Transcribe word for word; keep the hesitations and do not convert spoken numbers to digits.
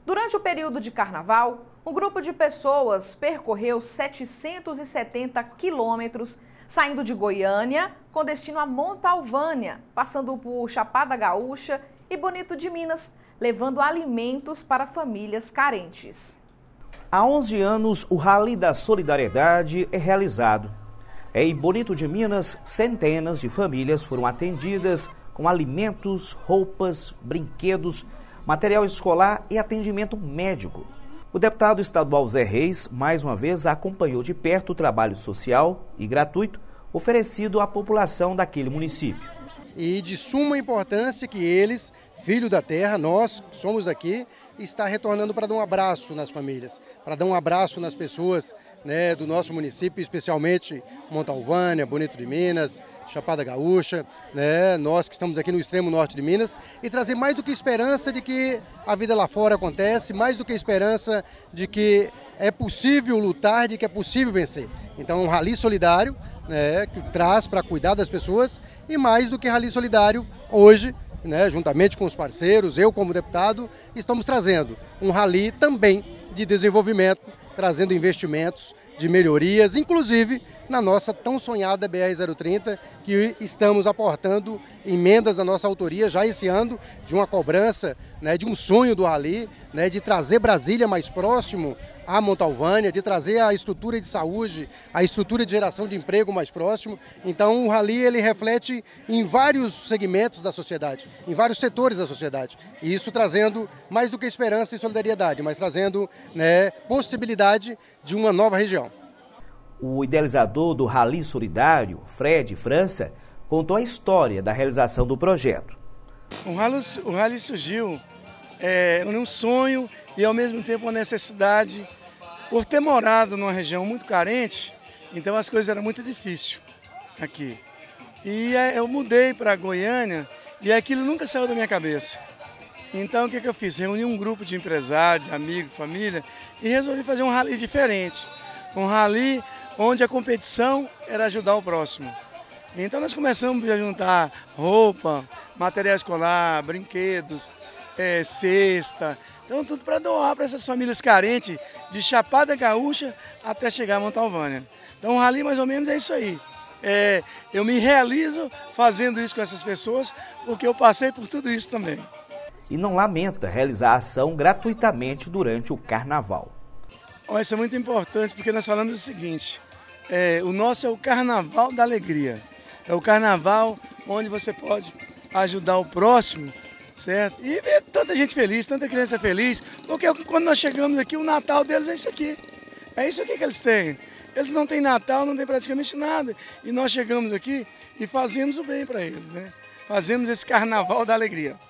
Durante o período de carnaval, um grupo de pessoas percorreu setecentos e setenta quilômetros, saindo de Goiânia com destino a Montalvânia, passando por Chapada Gaúcha e Bonito de Minas, levando alimentos para famílias carentes. Há onze anos, o Rally da Solidariedade é realizado. Em Bonito de Minas, centenas de famílias foram atendidas com alimentos, roupas, brinquedos, material escolar e atendimento médico. O deputado estadual Zé Reis, mais uma vez, acompanhou de perto o trabalho social e gratuito oferecido à população daquele município. E de suma importância que eles, filhos da terra, nós que somos daqui, está retornando para dar um abraço nas famílias, para dar um abraço nas pessoas, né, do nosso município, especialmente Montalvânia, Bonito de Minas, Chapada Gaúcha, né, nós que estamos aqui no extremo norte de Minas, e trazer mais do que esperança de que a vida lá fora acontece, mais do que esperança de que é possível lutar, de que é possível vencer. Então, um rally solidário, né, que traz para cuidar das pessoas, e mais do que rally solidário, hoje, né, juntamente com os parceiros, eu como deputado, estamos trazendo um rally também de desenvolvimento, trazendo investimentos de melhorias, inclusive na nossa tão sonhada B R zero trinta, que estamos aportando emendas da nossa autoria já esse ano, de uma cobrança, né, de um sonho do rally, né, de trazer Brasília mais próximo à Montalvânia, de trazer a estrutura de saúde, a estrutura de geração de emprego mais próximo. Então o rally ele reflete em vários segmentos da sociedade, em vários setores da sociedade. E isso trazendo mais do que esperança e solidariedade, mas trazendo, né, possibilidade de uma nova região. O idealizador do Rally Solidário, Fred França, contou a história da realização do projeto. O rally, o rally surgiu é, um sonho e ao mesmo tempo uma necessidade. Por ter morado numa região muito carente, então as coisas eram muito difíceis aqui. E eu mudei para Goiânia e aquilo nunca saiu da minha cabeça. Então o que, que eu fiz? Reuni um grupo de empresários, de amigos, família e resolvi fazer um rally diferente. Um rally onde a competição era ajudar o próximo. Então nós começamos a juntar roupa, material escolar, brinquedos, é, cesta, então tudo para doar para essas famílias carentes de Chapada Gaúcha até chegar a Montalvânia. Então o rally mais ou menos é isso aí. É, eu me realizo fazendo isso com essas pessoas porque eu passei por tudo isso também. E não lamenta realizar a ação gratuitamente durante o carnaval. Olha, isso é muito importante porque nós falamos o seguinte, é, o nosso é o carnaval da alegria, é o carnaval onde você pode ajudar o próximo, certo? E ver tanta gente feliz, tanta criança feliz, porque quando nós chegamos aqui, o Natal deles é isso aqui, é isso aqui que eles têm. Eles não têm Natal, não têm praticamente nada, e nós chegamos aqui e fazemos o bem para eles, né? Fazemos esse carnaval da alegria.